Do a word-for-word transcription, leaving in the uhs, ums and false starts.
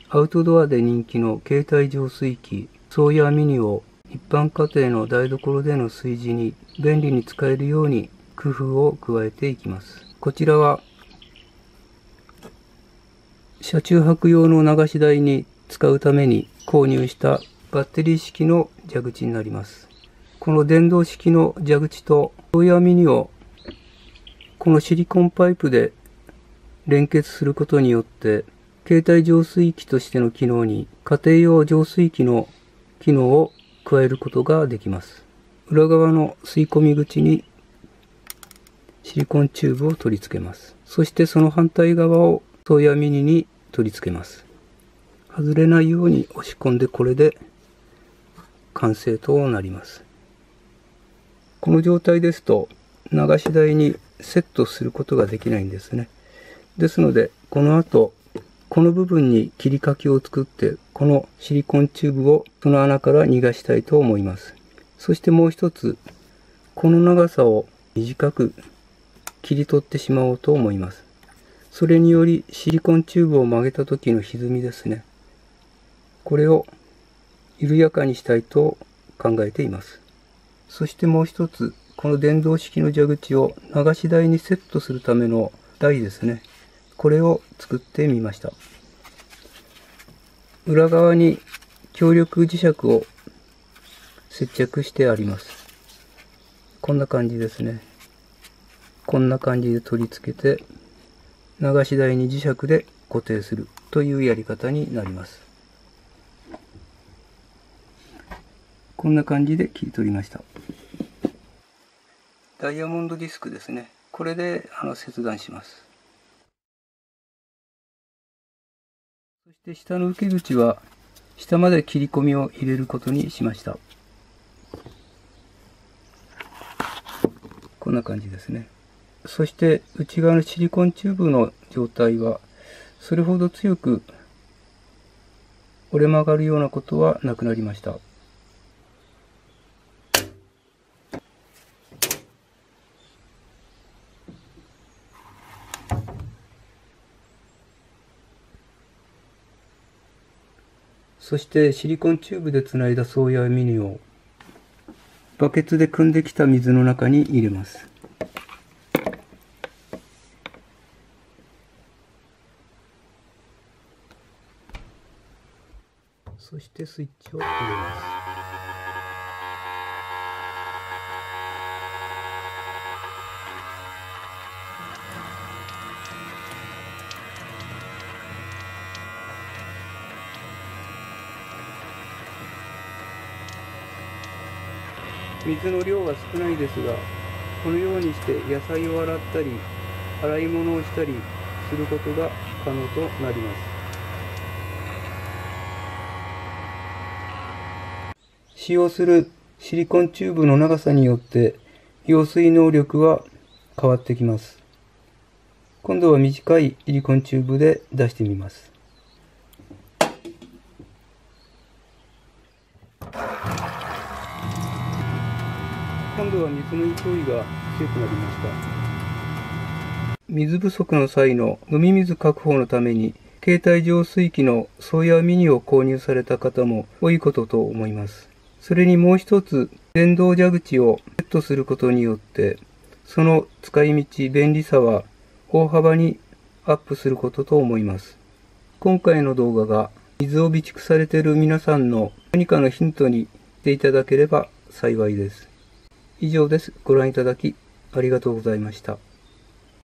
アウトドアで人気の携帯浄水器、ソーヤーミニを一般家庭の台所での炊事に便利に使えるように工夫を加えていきます。こちらは車中泊用の流し台に使うために購入したバッテリー式の蛇口になります。この電動式の蛇口とソーヤーミニをこのシリコンパイプで連結することによって携帯浄水器としての機能に家庭用浄水器の機能を加えることができます。裏側の吸い込み口にシリコンチューブを取り付けます。そしてその反対側をソーヤーミニに取り付けます。外れないように押し込んでこれで完成となります。この状態ですと流し台にセットすることができないんですね。ですのでこの後この部分に切り欠きを作ってこのシリコンチューブをその穴から逃がしたいと思います。そしてもう一つこの長さを短く切り取ってしまおうと思います。それによりシリコンチューブを曲げた時の歪みですね。これを緩やかにしたいと考えています。そしてもう一つ、この電動式の蛇口を流し台にセットするための台ですね。これを作ってみました。裏側に強力磁石を接着してあります。こんな感じですね。こんな感じで取り付けて流し台に磁石で固定するというやり方になります。こんな感じで切り取りました。ダイヤモンドディスクですね。これであの切断します。そして下の受け口は下まで切り込みを入れることにしました。こんな感じですね。そして内側のシリコンチューブの状態はそれほど強く折れ曲がるようなことはなくなりました。そしてシリコンチューブでつないだソーヤーミニをバケツで汲んできた水の中に入れます。そしてスイッチを入れます。水の量は少ないですが、このようにして野菜を洗ったり洗い物をしたりすることが可能となります。使用するシリコンチューブの長さによって揚水能力は変わってきます。今度は短いシリコンチューブで出してみます。今度は水の勢いが強くなりました。水不足の際の飲み水確保のために携帯浄水器のソーヤーミニを購入された方も多いことと思います。それにもう一つ、電動蛇口をセットすることによって、その使い道、便利さは大幅にアップすることと思います。今回の動画が水を備蓄されている皆さんの何かのヒントにしていただければ幸いです。以上です。ご覧いただきありがとうございました。